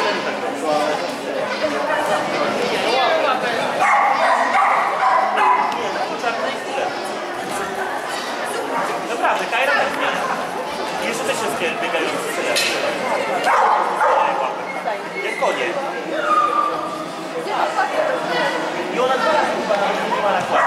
Naprawdę, Kajra tak zmiana. I jeszcze te wszystkie biegające tyle. Jak konie. I ona dwa razy chyba nie ma na kładzie.